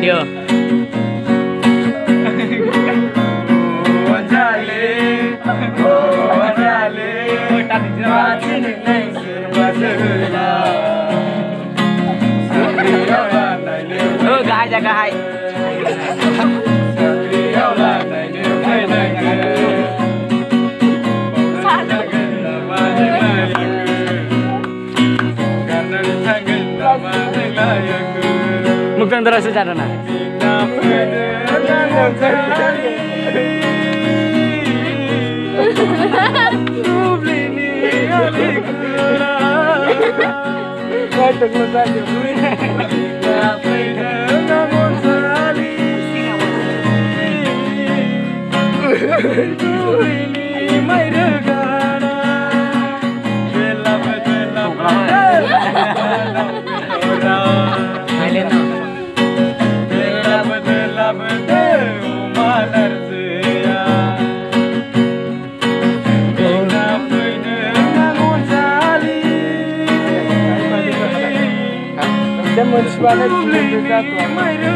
dia. Gái ra gái. Bukan terasa cara nak. Demonstrasi juga tuh.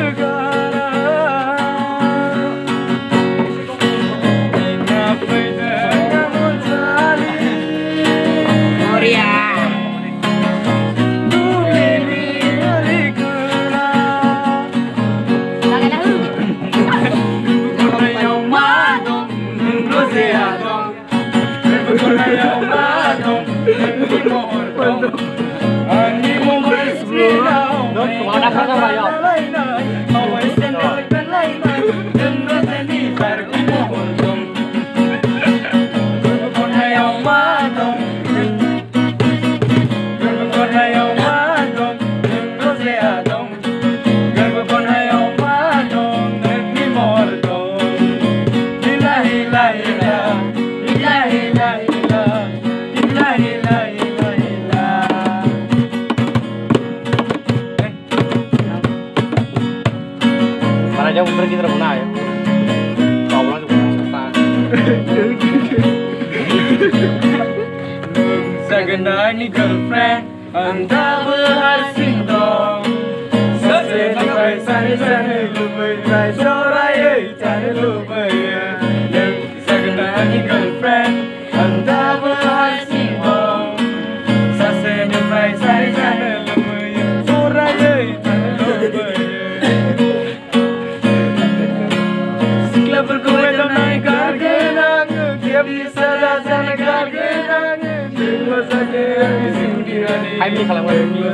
Jauh pergi terkenal ya. Kau pulang juga Saganani girlfriend, anda berhasil dong. Sesuai sana lupa, soraya cari lupa ya. Saganani girlfriend, anda berhasil dong. Sesuai sana lupa, soraya cari lupa ya. Berkuat naik karena dia bisa datang karena semua saja disini. Hai kalau mau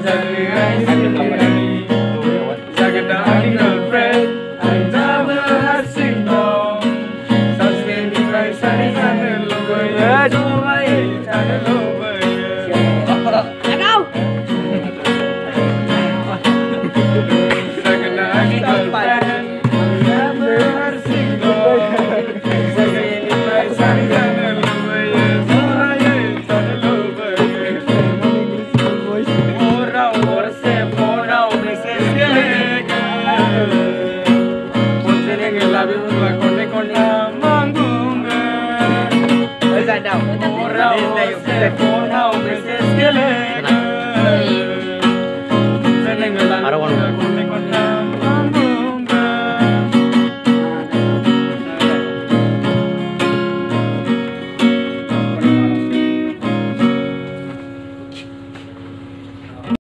Sagenda girlfriend, anda berhasil dong. Sustain di sana lupa ya, cuma sana lupa ya. Sagenda girlfriend. Ora